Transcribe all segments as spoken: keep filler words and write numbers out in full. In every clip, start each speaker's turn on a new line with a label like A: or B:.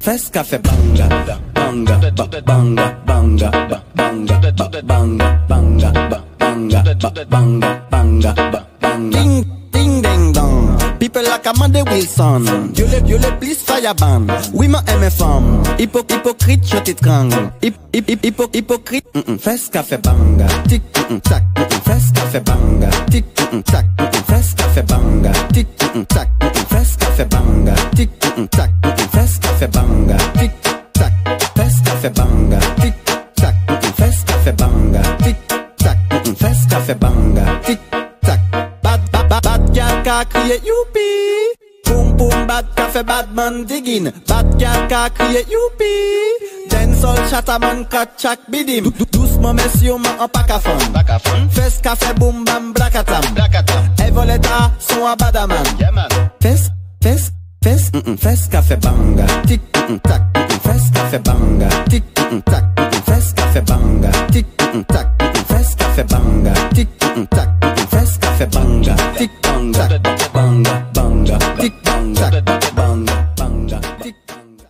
A: Fess café banga, banga, banga, banga, banga, banga, banga, banga, banga, banga, banga. Ding, ding, ding, dong. People like Amanda Wilson. You le, you le, please fire ban. Oui, ma M F M. Hypo, hypocrite, je t'étrangle. Hip, hip, hip, hypo, hypocrite. Mm -mm. Fess café banga. Tic, mm -mm, tac, mm -mm. Fess café banga. Tic, mm -mm, tac, mm -mm. Fess café banga. Tic, mm -mm, tac, mm -mm. Fess café banga. Tic, mm -mm, tac, mm -mm. Fess café banga. Tic, tac. Fess café banga. Tic, tac, mm -mm. Fess café banga. Tic, tac, mm -mm. Fess café banga. Tic, tac. Bad, bad, bad, bad girl ka kriye youpi. Boom, boom, bad café, bad man digging. Bad girl ka kriye youpi. Den sol chataman kat chak bidim. Doucement messieurs, man en pack à fond. Fess café, boom, bam, blakatam. Et voleta, son à badaman. Fess, fess, fess, mm -mm. Fess café banga. Tic, mm -mm, tac, mm -mm. Fess café banga. Tic, mm -mm, tac, mm -mm. Fess café banga. Tic, mm -mm, tac, mm -mm. Fess café banga. Tic, mm -mm, tac, mm -mm. Fess café banga. Tic, banga, banga, banga. Tic, banga, banga, banga. Tic, banga.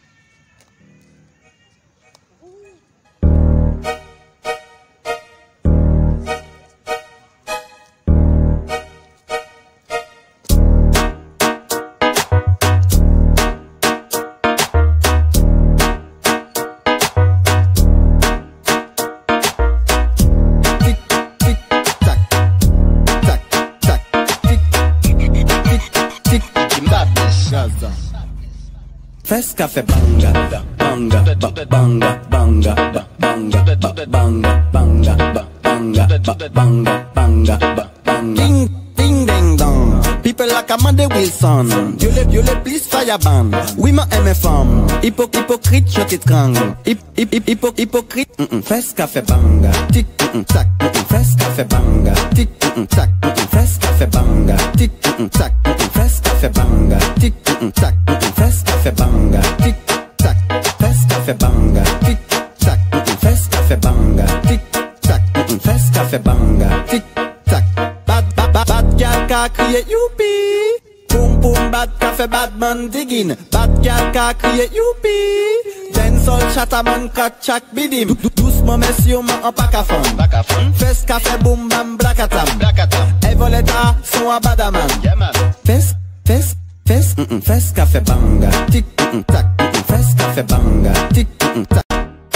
A: Fess café banga, banga, banga, banga, banga, banga, banga, banga, banga, banga, banga. Ding, ding, ding, dong. People like Amanda Wilson. You le, you le, please fire ban. Oui, ma M F M. Hypo, hypocrite, je t'étrangle. Hip, hip, hip, hypo, hypocrite. Mm -mm. Fess café banga. Tic, mm -mm, tac, mm -mm. Fess café banga. Tic, mm -mm, tac, mm -mm. Fess café banga. Tic, mm -mm, tac, mm -mm. Fess café banga. Tic, mm -mm, tac, mm -mm. Fess café banga. Tic, tac. Fess café banga. Tic, tac, mm -mm. Fess café banga. Tic, tac, mm -mm. Fess café banga. Tic, tac. Bad, bad, bad, bad girl ka kriye youpi. Boom, boom, bad café, bad man digging. Bad girl ka kriye youpi. Den sol chataman kat chak bidim. Doucement messieurs, man en pack à fond. Fess café, boom, bam, blakatam. Et voleta, son à badaman. Fess, fess, fess, mm -mm. Fess café banga. Tic, mm -mm, tac, mm -mm. Fess café banga. Tic, mm -mm, tac.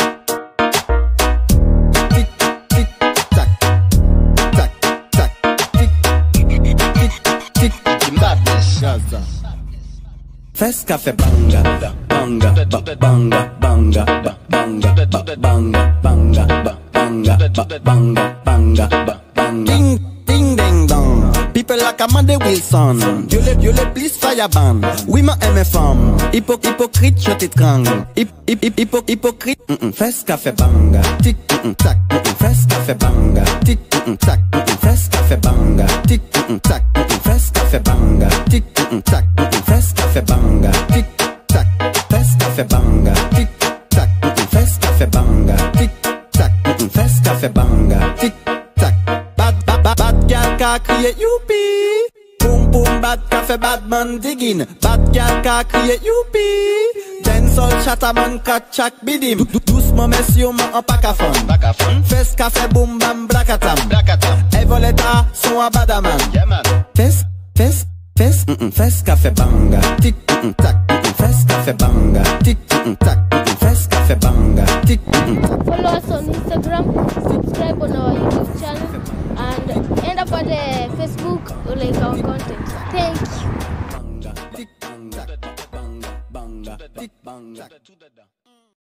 A: Tic, tic, tac. Tac, tac. Tic, tic, tic, tic. Madness. Fess café banga, banga, banga, banga, banga, banga, banga, banga, banga, banga, banga. Ding, ding, ding, dong. People like Amanda Wilson. You le, you le, please fire ban. Oui, ma M F M. Hypo, hypocrite, je t'étrangle. Hip, hip, hip, hypo, hypocrite. Mm -mm. Fess café banga. Tic, mm -mm, tac, mm -mm. Fess café banga. Tic, mm -mm, tac, mm -mm. Fess café banga. Tic, mm -mm, tac, mm -mm. Fess café banga. Tic, mm -mm, tac, mm -mm. Fess café banga. Tic, tac. Fess café banga. Tic, tac, mm -mm. Fess café banga. Tic, tac, mm -mm. Fess café banga. Tic, tac. Bad, bad, bad, bad girl ka kriye youpi. Boom, boom, bad café, bad man digging. Bad girl ka kriye youpi. Den sol chataman kat chak bidim. Doucement messieurs, man en pack à fond. Fess café, boom, bam, blakatam. Et voleta, son à badaman. Fess, fess, fess, mm -mm. Fess café banga. Tic, mm -mm, tac, mm -mm. Fess café banga. Tic, mm -mm, tac, mm -mm. Fess café banga. Tic, mm -mm, tac.
B: Follow us on Instagram, subscribe on our YouTube channel, and end up on the Facebook or like our content. Thank you.
A: Banga, tic, banga, banga, banga, tic, banga.